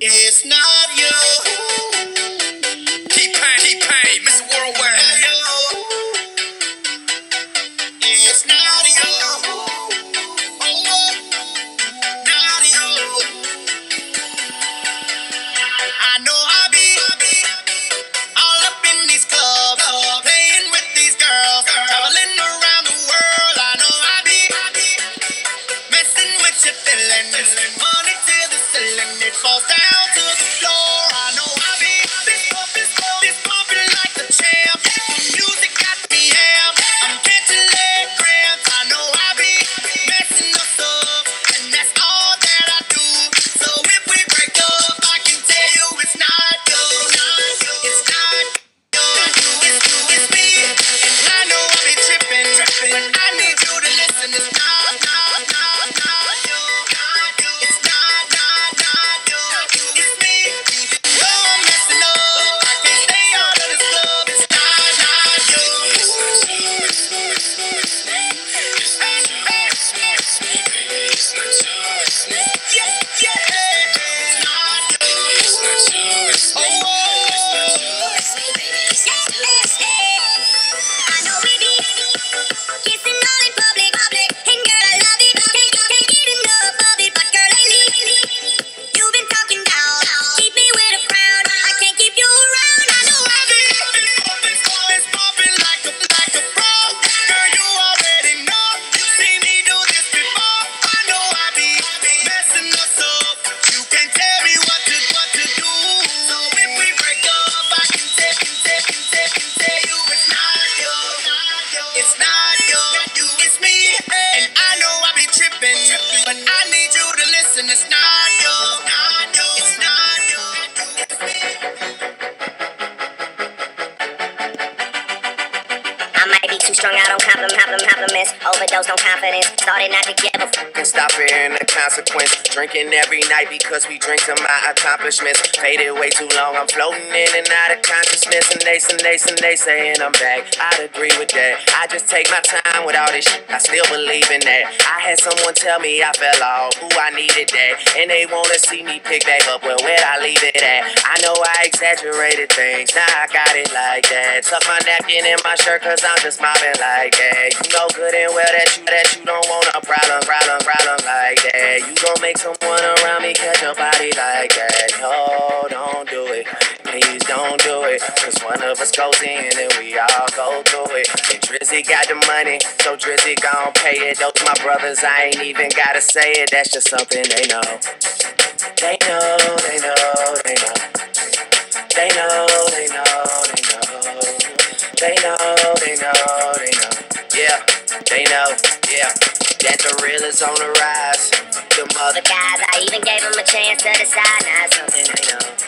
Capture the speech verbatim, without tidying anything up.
It's not you. T-Pain, T-Pain, Mister Worldwide. It's not you. Oh, not you. I know I be all up in these clubs, playing with these girls, traveling around the world. I know I be messing with your feelings, money to the ceiling, it falls down to the floor. I know I be this pumping, this pumping like a champ. The music got me amped. I'm catching leg cramps. I know I be messing us up, and that's all that I do. So if we break up, I can tell you it's not you, it's not you, it's you, it's me. And I know I be tripping, tripping. I need you to listen. It's not, not, not, not you, not you. It's not, not, not you, it's me. No, I'm messing up. I can't stay out of this club. It's not, not you. Yeah, yeah. It's not you. Oh, I know we be kissing all in public, public. And girl, I love it. Can't, can't get enough of it. But girl, lately, you've been talking down. Keep me with a frown. I can't keep you around. I know I be. it's popping like a, like a pro. Girl, you already know. You see me do this before. I know I be messing us up. You can't tell me what to, what to do. So if we break up, I can tell, can tell, can tell, can tell you it's not you. It's not you, you, it's me. And I know I be tripping, but I need you to listen. It's not you, not you, it's not you. I might be too strung out on compliment, compliment, compliments. Overdosed on confidence. Started not to give a f- And stop fearing the consequence. Drinking every night because we drink to my accomplishments. Faded way too long, I'm floating in and out of consciousness. And they, and they, and they saying I'm back. I'd agree with that. I just take my time with all this shit. I still believe in that. I had someone tell me I fell off. Ooh, I needed that. And they wanna see me pick back up. Well, where'd I leave it at? I know I exaggerated things. Now I got it like that. Tuck my napkin in my shirt cause I'm just mobbing like that. You know good and well that you, that you don't want a problem, problem, problem like that. You gon' make someone around me catch a body like that. No, don't do it. Please don't do it. Cause one of us goes in and we all go through it. And Drizzy got the money, so Drizzy gon' pay it. Those my brothers, I ain't even gotta say it. That's just something they know. They know, they know, they know. They know, they know, they know. They know, they know, they know. Yeah, they know, yeah. That the real is on the rise. The mother guys. I even gave them a chance to decide. Now it's something they know.